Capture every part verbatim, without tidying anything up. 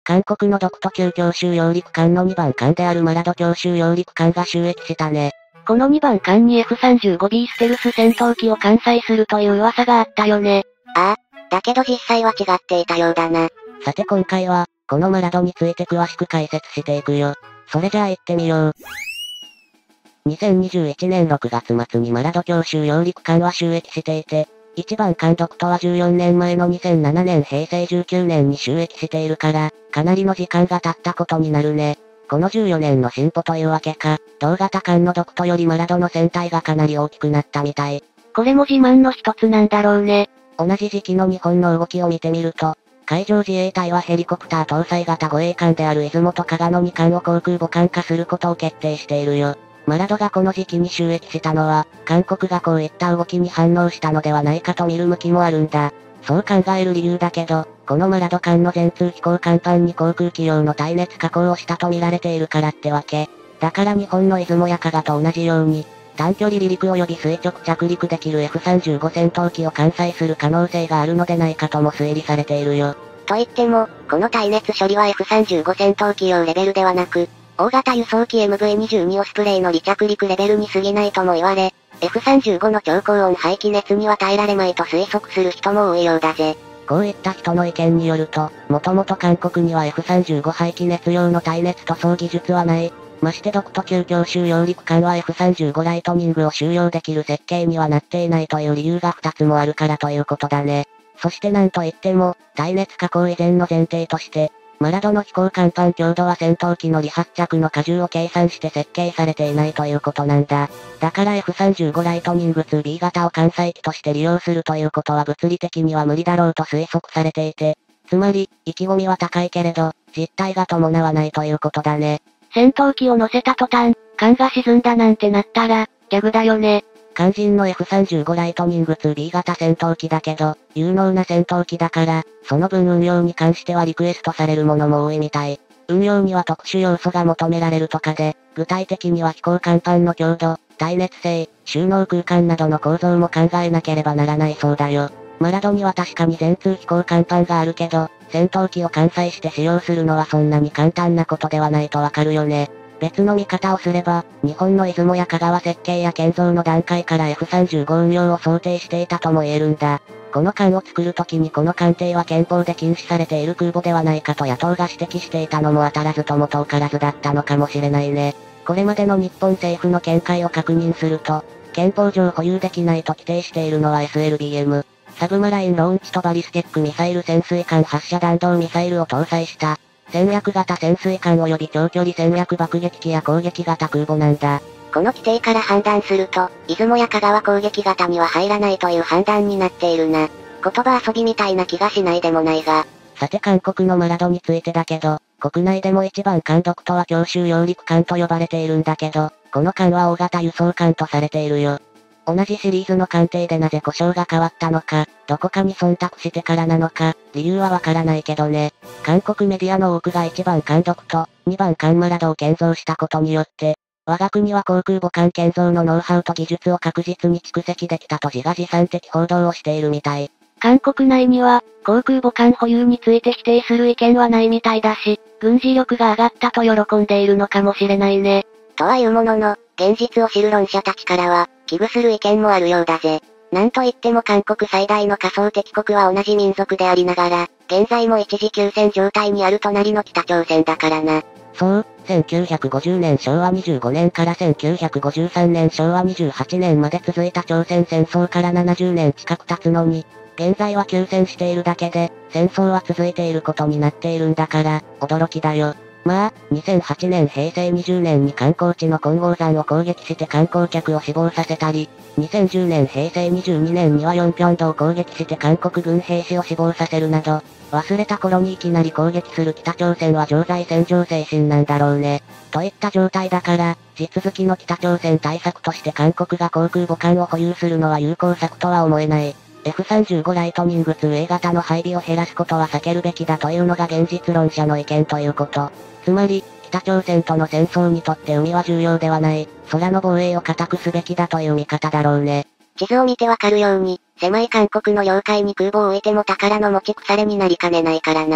韓国の独都級強襲揚陸艦のにばん艦であるマラド強襲揚陸艦が就役したね。 このにばん艦に エフさんじゅうごビー ステルス戦闘機を艦載するという噂があったよね。 ああ、だけど実際は違っていたようだな。 さて今回は、このマラドについて詳しく解説していくよ。それじゃあ行ってみよう。にせんにじゅういちねんろくがつ末にマラド強襲揚陸艦は就役していて、いちばん艦独都はじゅうよねんまえのにせんななねんへいせいじゅうきゅうねんに就役しているから、かなりの時間が経ったことになるね。このじゅうよねんの進歩というわけか、同型艦の独都よりマラドの船体がかなり大きくなったみたい。 これも自慢の一つなんだろうね。 同じ時期の日本の動きを見てみると、海上自衛隊はヘリコプター搭載型護衛艦である出雲と加賀のにかんを航空母艦化することを決定しているよ。マラドがこの時期に就役したのは、韓国がこういった動きに反応したのではないかと見る向きもあるんだ。そう考える理由だけど、このマラド艦の全通飛行甲板に航空機用の耐熱加工をしたと見られているからってわけ。だから日本の出雲や加賀と同じように、短距離離陸及び垂直着陸できる エフさんじゅうご 戦闘機を艦載する可能性があるのでないかとも推理されているよ。 と言っても、この耐熱処理は エフさんじゅうご 戦闘機用レベルではなく、大型輸送機 エムブイにじゅうに オスプレイの離着陸レベルに過ぎないとも言われ、エフさんじゅうご の超高温排気熱には耐えられまいと推測する人も多いようだぜ。 こういった人の意見によると、もともと韓国には エフさんじゅうご 排気熱用の耐熱塗装技術はない。まして独都級強襲揚陸艦は エフさんじゅうご ライトニングを収容できる設計にはなっていないという理由がふたつもあるからということだね。そしてなんといっても、耐熱加工以前の前提として、マラドの飛行甲板強度は戦闘機の離発着の荷重を計算して設計されていないということなんだ。だから エフさんじゅうご ライトニング ツービー 型を艦載機として利用するということは物理的には無理だろうと推測されていて、つまり、意気込みは高いけれど、実態が伴わないということだね。 戦闘機を乗せた途端、艦が沈んだなんてなったら、ギャグだよね。 肝心の エフさんじゅうご ライトニング ツービー 型戦闘機だけど、有能な戦闘機だから、その分運用に関してはリクエストされるものも多いみたい。運用には特殊要素が求められるとかで、具体的には飛行甲板の強度、耐熱性、収納空間などの構造も考えなければならないそうだよ。マラドには確かに全通飛行甲板があるけど、戦闘機を艦載して使用するのはそんなに簡単なことではないとわかるよね。別の見方をすれば、日本の出雲や香川設計や建造の段階から エフさんじゅうご 運用を想定していたとも言えるんだ。この艦を作るときにこの艦艇は憲法で禁止されている空母ではないかと野党が指摘していたのも当たらずとも遠からずだったのかもしれないね。これまでの日本政府の見解を確認すると、憲法上保有できないと規定しているのは エスエルビーエム、サブマラインローンチとバリスティックミサイル潜水艦発射弾道ミサイルを搭載した、戦略型潜水艦及び長距離戦略爆撃機や攻撃型空母なんだ。 この規定から判断すると、出雲や香川攻撃型には入らないという判断になっているな。言葉遊びみたいな気がしないでもないが。 さて韓国のマラドについてだけど、国内でも一番艦独とは強襲揚陸艦と呼ばれているんだけど、この艦は大型輸送艦とされているよ。同じシリーズの艦艇でなぜ呼称が変わったのか、どこかに忖度してからなのか、理由はわからないけどね。韓国メディアの多くがいちばん艦独とにばん艦マラドを建造したことによって、我が国は航空母艦建造のノウハウと技術を確実に蓄積できたと自画自賛的報道をしているみたい。 韓国内には、航空母艦保有について否定する意見はないみたいだし、軍事力が上がったと喜んでいるのかもしれないね。 とはいうものの、現実を知る論者たちからは、危惧する意見もあるようだぜ。なんといっても韓国最大の仮想敵国は同じ民族でありながら、現在も一時休戦状態にある隣の北朝鮮だからな。 そう、せんきゅうひゃくごじゅうねんしょうわにじゅうごねんからせんきゅうひゃくごじゅうさんねんしょうわにじゅうはちねんまで続いた朝鮮戦争からななじゅうねん近く経つのに、現在は休戦しているだけで、戦争は続いていることになっているんだから、驚きだよ。まあ、にせんはちねんへいせいにじゅうねんに観光地の金剛山を攻撃して観光客を死亡させたり、にせんじゅうねんへいせいにじゅうにねんにはヨンピョン道を攻撃して韓国軍兵士を死亡させるなど、忘れた頃にいきなり攻撃する北朝鮮は常在戦場精神なんだろうね。といった状態だから、地続きの北朝鮮対策として韓国が航空母艦を保有するのは有効策とは思えない。エフさんじゅうご ライトニング ツーエー 型の配備を減らすことは避けるべきだというのが現実論者の意見ということ。つまり、北朝鮮との戦争にとって海は重要ではない、空の防衛を固くすべきだという見方だろうね。 地図を見てわかるように、狭い韓国の領海に空母を置いても宝の持ち腐れになりかねないからな。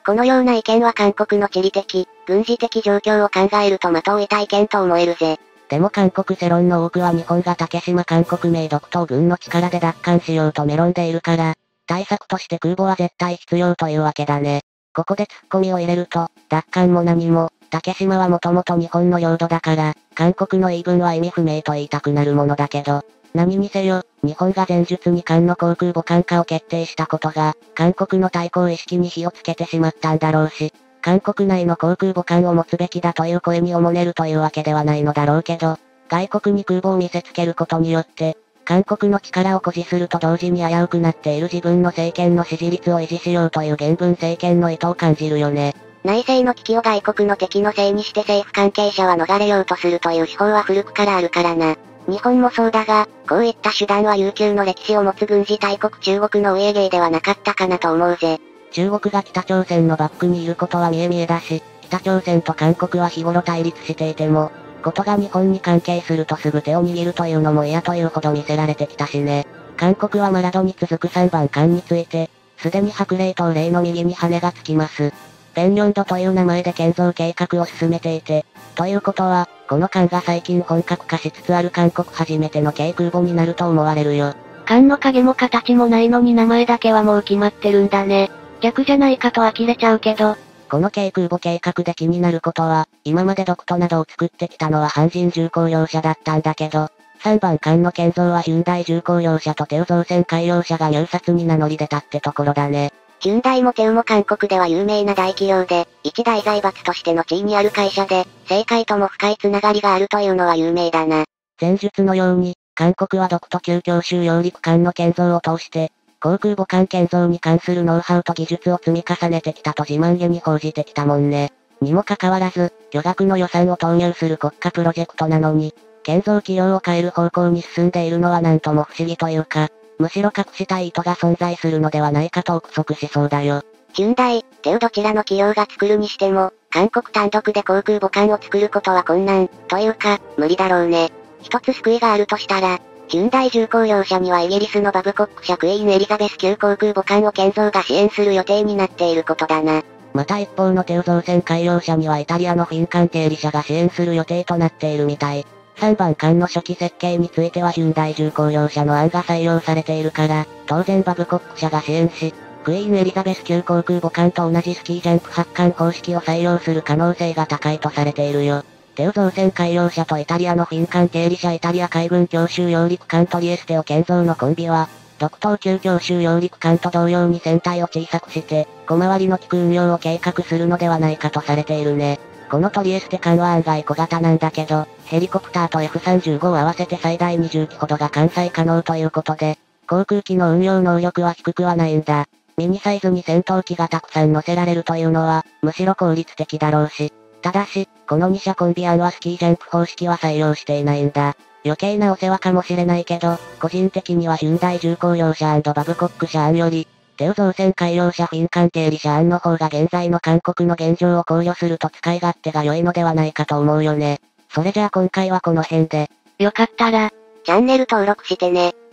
このような意見は韓国の地理的、軍事的状況を考えると的を射た意見と思えるぜ。 でも韓国世論の多くは日本が竹島韓国名独島軍の力で奪還しようとメロンでいるから、対策として空母は絶対必要というわけだね。ここでツッコミを入れると、奪還も何も、竹島はもともと日本の領土だから、韓国の言い分は意味不明と言いたくなるものだけど、何にせよ、日本が前述に韓の航空母艦化を決定したことが、韓国の対抗意識に火をつけてしまったんだろうし、韓国内の航空母艦を持つべきだという声におもねるというわけではないのだろうけど、外国に空母を見せつけることによって、韓国の力を誇示すると同時に危うくなっている自分の政権の支持率を維持しようという現文政権の意図を感じるよね。 内政の危機を外国の敵のせいにして政府関係者は逃れようとするという手法は古くからあるからな。日本もそうだが、こういった手段は悠久の歴史を持つ軍事大国中国のお家芸ではなかったかなと思うぜ。 中国が北朝鮮のバックにいることは見え見えだし、北朝鮮と韓国は日頃対立していても、ことが日本に関係するとすぐ手を握るというのも嫌というほど見せられてきたしね。韓国はマラドに続くさんばん艦について、すでに白麗島例の右に羽がつきます。ペンリョンドという名前で建造計画を進めていて、ということは、この艦が最近本格化しつつある韓国初めての軽空母になると思われるよ。 艦の影も形もないのに名前だけはもう決まってるんだね。逆じゃないかと呆れちゃうけど。 この軽空母計画で気になることは、今までドクトなどを作ってきたのは阪神重工業者だったんだけど、さんばん艦の建造はヒュンダイ重工業者とテウ造船海洋社が入札に名乗り出たってところだね。 ヒュンダイもテウも韓国では有名な大企業で、一大財閥としての地位にある会社で、政界とも深いつながりがあるというのは有名だな。 前述のように、韓国はドクト級強襲揚陸艦の建造を通して、航空母艦建造に関するノウハウと技術を積み重ねてきたと自慢げに報じてきたもんね。にもかかわらず、巨額の予算を投入する国家プロジェクトなのに、建造企業を変える方向に進んでいるのはなんとも不思議というか、むしろ隠したい意図が存在するのではないかと憶測しそうだよ。 ヒュンダイ、テウどちらの企業が作るにしても、韓国単独で航空母艦を作ることは困難、というか、無理だろうね。一つ救いがあるとしたら、ヒュンダイ重工業者にはイギリスのバブコック社クイーンエリザベス級航空母艦を建造が支援する予定になっていることだな。 また一方のテウ造船海洋社にはイタリアのフィン艦経理社が支援する予定となっているみたい。さんばん艦の初期設計についてはヒュンダイ重工業者の案が採用されているから、当然バブコック社が支援し、クイーンエリザベス級航空母艦と同じスキージャンプ発艦方式を採用する可能性が高いとされているよ。テウ造船海洋社とイタリアのフィン艦経理社イタリア海軍強襲揚陸艦トリエステを建造のコンビは、独島級強襲揚陸艦と同様に船体を小さくして、小回りの利く運用を計画するのではないかとされているね。このトリエステ艦は案外小型なんだけど、ヘリコプターと エフさんじゅうご を合わせて最大にじゅっきほどが艦載可能ということで、航空機の運用能力は低くはないんだ。ミニサイズに戦闘機がたくさん乗せられるというのは、むしろ効率的だろうし。ただし、このに社コンビ案はスキージャンプ方式は採用していないんだ。余計なお世話かもしれないけど、個人的にはヒュンダイ重工業社&バブコック社案より、テウ造船海洋社フィン艦経理社案の方が現在の韓国の現状を考慮すると使い勝手が良いのではないかと思うよね。それじゃあ今回はこの辺で。 よかったら、 チャンネル登録してね。